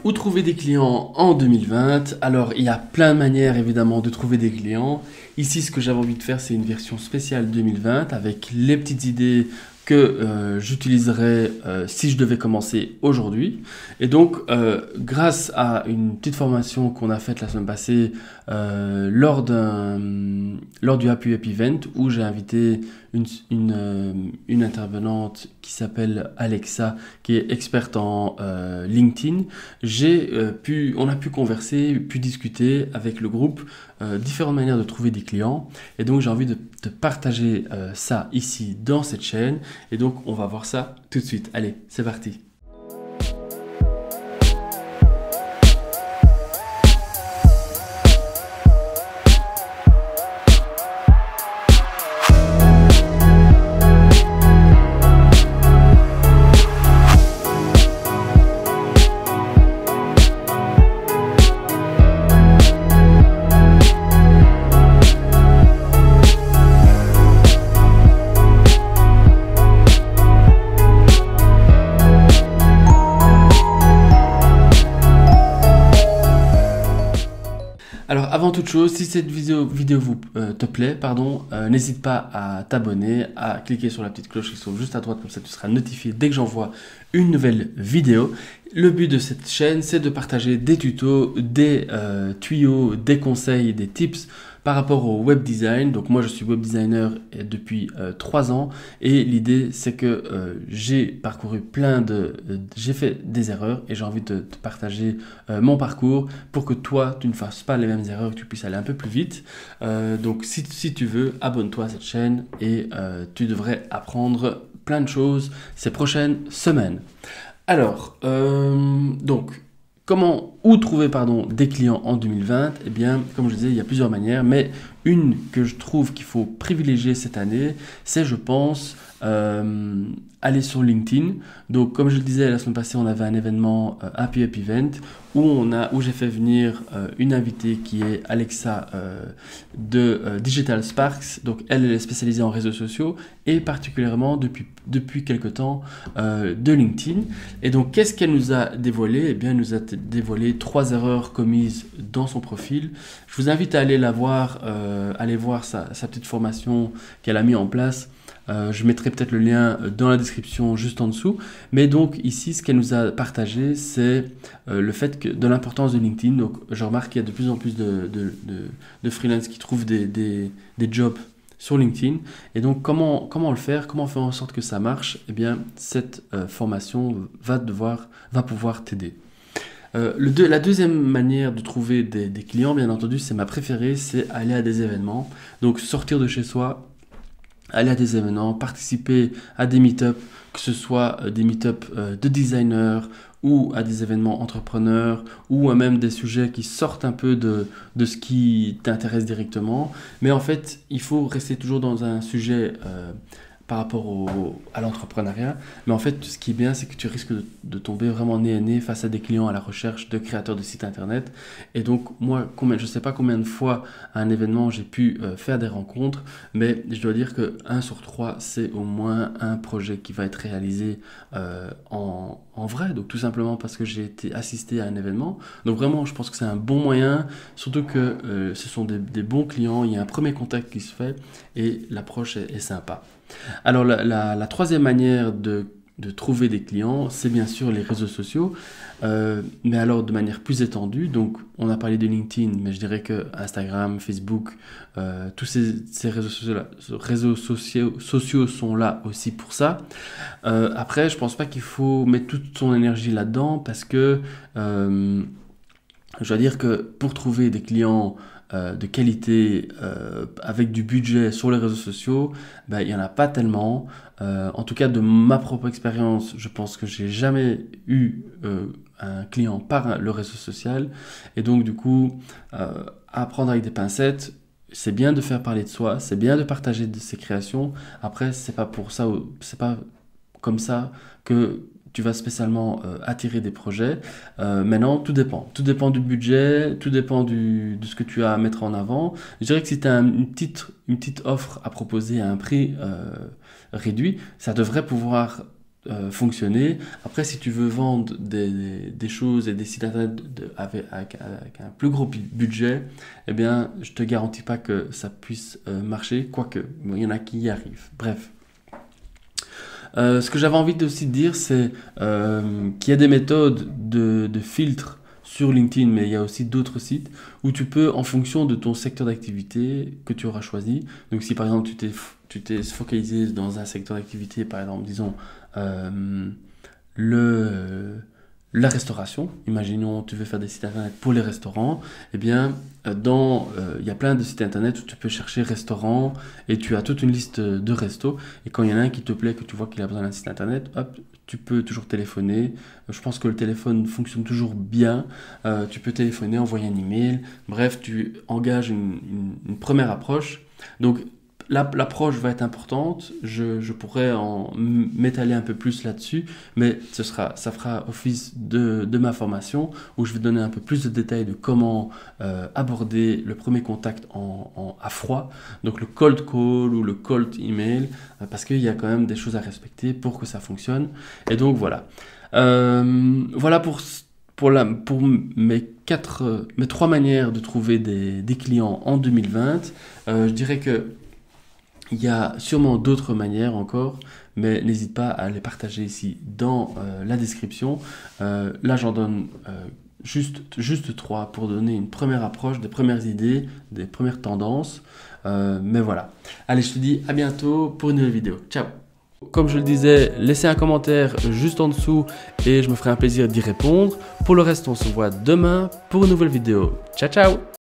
où trouver des clients en 2020? Alors, il y a plein de manières évidemment de trouver des clients. Ici, ce que j'avais envie de faire, c'est une version spéciale 2020 avec les petites idées que j'utiliserais si je devais commencer aujourd'hui. Et donc, grâce à une petite formation qu'on a faite la semaine passée lors du Happy Happy Event où j'ai invité une intervenante qui s'appelle Alexa, qui est experte en LinkedIn, on a pu converser, pu discuter avec le groupe différentes manières de trouver des clients. Et donc, j'ai envie de partager ça ici dans cette chaîne. Et donc, on va voir ça tout de suite. Allez, c'est parti. Alors avant toute chose, si cette vidéo te plaît, n'hésite pas à t'abonner, à cliquer sur la petite cloche qui se trouve juste à droite, comme ça tu seras notifié dès que j'envoie une nouvelle vidéo. Le but de cette chaîne, c'est de partager des tutos, des tuyaux, des conseils, des tips par rapport au web design. Donc moi je suis web designer depuis 3 ans et l'idée c'est que j'ai parcouru j'ai fait des erreurs et j'ai envie de te partager mon parcours pour que toi tu ne fasses pas les mêmes erreurs, que tu puisses aller un peu plus vite. Donc si tu veux, abonne-toi à cette chaîne et tu devrais apprendre plein de choses ces prochaines semaines. Alors, donc, où trouver des clients en 2020? Eh bien, comme je disais, il y a plusieurs manières, mais une que je trouve qu'il faut privilégier cette année, c'est, je pense, aller sur LinkedIn. Donc, comme je le disais, la semaine passée, on avait un événement Happy Happy Event où j'ai fait venir une invitée qui est Alexa de Digital Sparks. Donc, elle est spécialisée en réseaux sociaux et particulièrement depuis quelque temps de LinkedIn. Et donc, qu'est-ce qu'elle nous a dévoilé? Eh bien, elle nous a dévoilé 3 erreurs commises dans son profil. Je vous invite à aller la voir, aller voir sa petite formation qu'elle a mis en place. Je mettrai peut-être le lien dans la description juste en dessous. Mais donc ici, ce qu'elle nous a partagé, c'est le fait de l'importance de LinkedIn. Donc je remarque qu'il y a de plus en plus de freelance qui trouvent des jobs sur LinkedIn. Et donc comment le faire? Comment faire en sorte que ça marche? Eh bien, cette formation va pouvoir t'aider. La deuxième manière de trouver des clients, bien entendu, c'est ma préférée, c'est aller à des événements. Donc sortir de chez soi, aller à des événements, participer à des meet-up, que ce soit des meet-up de designers ou à des événements entrepreneurs ou à même des sujets qui sortent un peu de ce qui t'intéresse directement. Mais en fait, il faut rester toujours dans un sujet par rapport à l'entrepreneuriat. Mais en fait, ce qui est bien, c'est que tu risques de tomber vraiment nez à nez face à des clients à la recherche de créateurs de sites internet. Et donc, moi, je ne sais pas combien de fois à un événement j'ai pu faire des rencontres, mais je dois dire que 1 sur 3, c'est au moins un projet qui va être réalisé en vrai. Donc, tout simplement parce que j'ai été assisté à un événement. Donc, vraiment, je pense que c'est un bon moyen, surtout que ce sont des bons clients. Il y a un premier contact qui se fait et l'approche est sympa. Alors la troisième manière de trouver des clients, c'est bien sûr les réseaux sociaux, mais alors de manière plus étendue. Donc on a parlé de LinkedIn, mais je dirais que Instagram, Facebook, tous ces réseaux sociaux sont là aussi pour ça. Après, je pense pas qu'il faut mettre toute son énergie là-dedans parce que je dois dire que pour trouver des clients de qualité avec du budget sur les réseaux sociaux, il n'y en a pas tellement. En tout cas, de ma propre expérience, je pense que j'ai jamais eu un client par le réseau social. Et donc, du coup, à prendre avec des pincettes. C'est bien de faire parler de soi, c'est bien de partager de ses créations. Après, c'est pas comme ça que tu vas spécialement attirer des projets. Maintenant, tout dépend. Tout dépend du budget, tout dépend de ce que tu as à mettre en avant. Je dirais que si tu as une petite offre à proposer à un prix réduit, ça devrait pouvoir fonctionner. Après, si tu veux vendre des choses et des sites internet avec un plus gros budget, eh bien, je te garantis pas que ça puisse marcher, quoique il y en a qui y arrivent. Bref. Ce que j'avais envie aussi de dire, c'est qu'il y a des méthodes de filtre sur LinkedIn, mais il y a aussi d'autres sites où tu peux, en fonction de ton secteur d'activité que tu auras choisi, donc si par exemple tu t'es focalisé dans un secteur d'activité, par exemple, disons, la restauration, imaginons tu veux faire des sites internet pour les restaurants, eh bien il y a plein de sites internet où tu peux chercher restaurant et tu as toute une liste de restos, et quand il y en a un qui te plaît, que tu vois qu'il a besoin d'un site internet, hop, tu peux toujours téléphoner. Je pense que le téléphone fonctionne toujours bien. Tu peux téléphoner, envoyer un email, bref, tu engages une première approche. Donc l'approche va être importante, je pourrais m'étaler un peu plus là-dessus, mais ça fera office de ma formation où je vais donner un peu plus de détails de comment aborder le premier contact à froid, donc le cold call ou le cold email, parce qu'il y a quand même des choses à respecter pour que ça fonctionne. Et donc voilà. Voilà pour mes 3 manières de trouver des clients en 2020. Je dirais que il y a sûrement d'autres manières encore, mais n'hésite pas à les partager ici dans la description. Là, j'en donne juste 3 pour donner une première approche, des premières idées, des premières tendances. Mais voilà. Allez, je te dis à bientôt pour une nouvelle vidéo. Ciao! Comme je le disais, laissez un commentaire juste en dessous et je me ferai un plaisir d'y répondre. Pour le reste, on se voit demain pour une nouvelle vidéo. Ciao, ciao!